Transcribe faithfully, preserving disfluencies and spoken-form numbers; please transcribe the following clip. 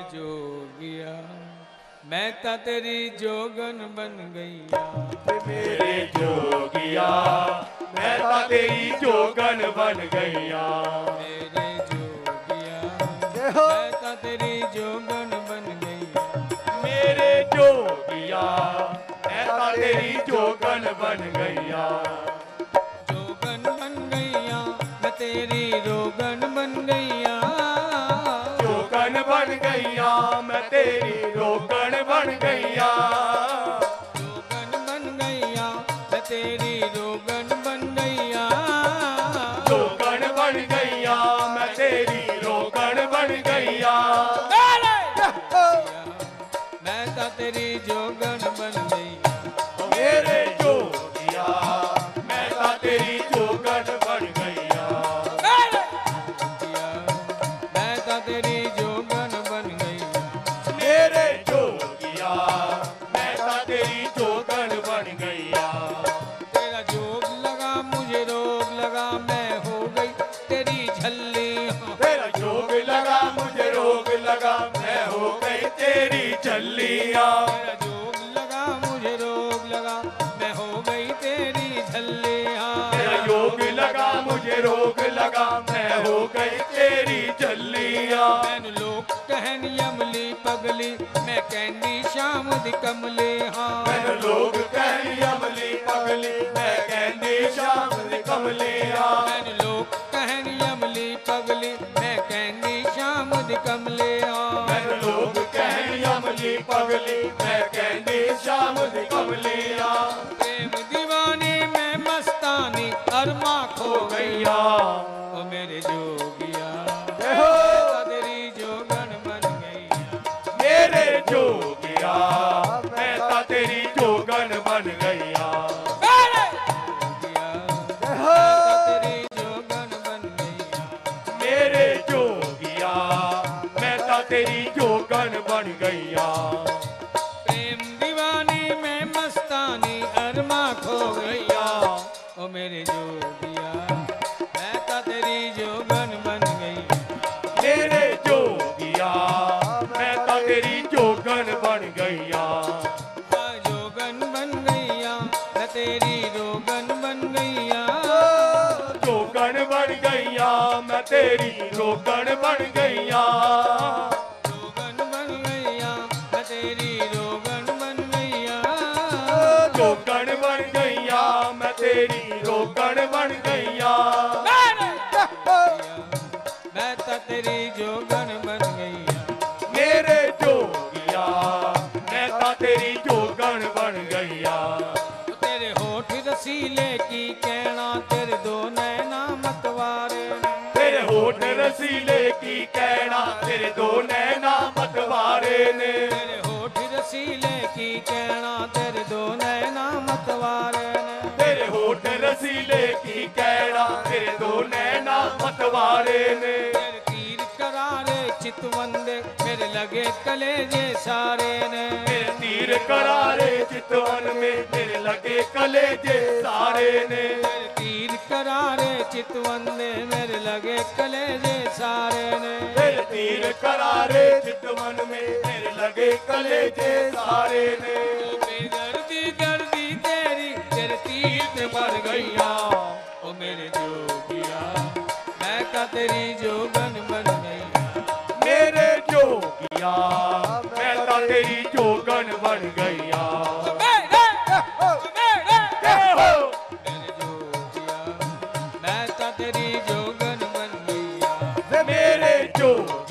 जोगिया मैं ता तेरी जोगन बन गईया। मेरे जोगिया मैं ता तेरी जोगन बन गईया। मेरे जोगिया मैं ता तेरी जोगन बन गईया। मेरे जोगिया मैं ता तेरी जोगन बन गईया। जोगन बन गईया मैं तेरी रोगन बन गईया। जोगन बन गईया मैं तेरी रोगन बन गईया। जोगन बन गईया मैं तेरी रोगन बन गईया। जोगन बन गईया मैं तेरी रोगन बन गईया। मैं ता तेरी जोगन बन गईया। मेरे जोगिया मैं ता तेरी जोगन बन गईया। मैं ता तेरी जोगन बन गईया। मेरे जोगिया मैं ता तेरी जोगन बन गईया। तेरा जोग लगा मुझे रोग लगा मैं हो गई तेरी झल्ली। तेरा जोग लगा मुझे रोग लगा मैं हो गई तेरी झल्लियाँ। तेरा जोग लगा मुझे रोग लगा मैं हो गई तेरी झल्लियाँ। तेरा योग लगा मुझे रोग लगा मैं हो गई तेरी झल्लियाँ। मैनू लोग कहन यमली पगली मैं कहनी शाम दी कमली। हाँ मैंने लोग कहनी अमली पगली मैं कहनी शाम दी कमलियाँ। मैनू लोग कहन यमली पगली मैं कहनी शाम दी कमली। हाँ मैंने लोग कहनी अमली पगली मैं कहनी शाम दी कमलियाँ। प्रेम दीवानी मैं मस्तानी अरमा खो गईया। ओ मेरे जोगिया मैं ता तेरी जोगन बन गईया। मेरे जोगिया मैं ता तेरी जोगन बन गईया। मेरे जोगिया मैं ता तेरी जोगन बन गईया। प्रेम दीवानी मैं मस्तानी अरमा खो गईया। ओ मेरे जोगिया मैं ता तेरी जोगन बन गईया। मेरे जोगिया मैं ता तेरी जोगन बन गईया। आ जोगन बन गईया मैं तेरी रोगन बन गईया। जोगन बन गईया मैं तेरी रोगन बन गईया। जोगन बन गईया मैं तेरी रोगन बन गईया। जोगन बन गईया मैं तेरी रोगन बन गईया। मैं ता तेरी जोगन बन गईया। मेरे जोगिया मैं ता तेरी जोगन बन गईया। तेरे होठ रसीले की कहना तेरे दो नैना मतवारे। तेरे होठ रसीले की कहना तेरे दो नैना मतवारे ने। तेरे होठ रसीले की कहना तेरे दो नैना मतवारे ने। तेरे होठ रसीले की कहना तेरे दो नैना मतवारे ने। तेरे तीर करारे चितवंदे मेरे लगे कलेजे सारे ने। मेरे तीर करारे चितवन में मेरे लगे कलेजे सारे ने। तेरे तीर करारे चितवंदे मेरे लगे कलेजे सारे ने। मेरे तीर करारे चितवन में मेरे लगे कलेजे सारे ने। बेदर्दी दर्दी तेरी तेरे तीर पे मर गईया। ओ मेरे जोगिया मैं का तेरी जोगन बन गईया। मेरे जोगिया मैं ता तेरी जोगन बन गईया। मेरे जोगिया मैं ता तेरी जोगन बन गईया। मेरे जो